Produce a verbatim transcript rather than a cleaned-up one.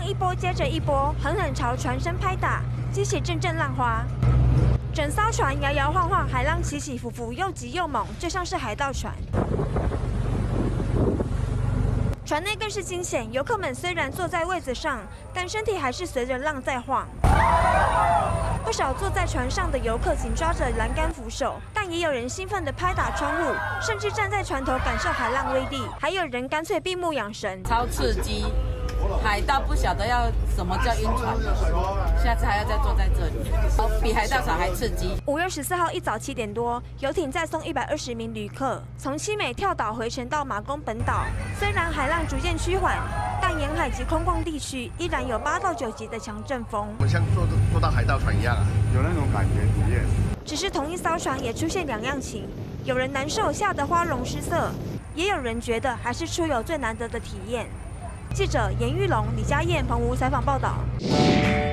一波接着一波，狠狠朝船身拍打，激起阵阵浪花。整艘船摇摇晃晃，海浪起起伏伏，又急又猛，就像是海盗船。船内更是惊险，游客们虽然坐在位子上，但身体还是随着浪在晃。不少坐在船上的游客紧抓着栏杆扶手，但也有人兴奋地拍打窗户，甚至站在船头感受海浪威力，还有人干脆闭目养神。 超刺激！海盗不晓得要什么叫晕船，下次还要再坐在这里，哦，比海盗船还刺激。 五月十四号一早七点多，游艇载送一百二十名旅客从七美跳岛回程到马公本岛。虽然海浪逐渐趋缓，但沿海及空旷地区依然有八到九级的强阵风。 我们像坐坐到海盗船一样啊， 有那种感觉体验。 只是同一艘船也出现两样情，有人难受，吓得花容失色，也有人觉得还是出游最难得的体验。记者严玉龙、李佳燕澎湖采访报道。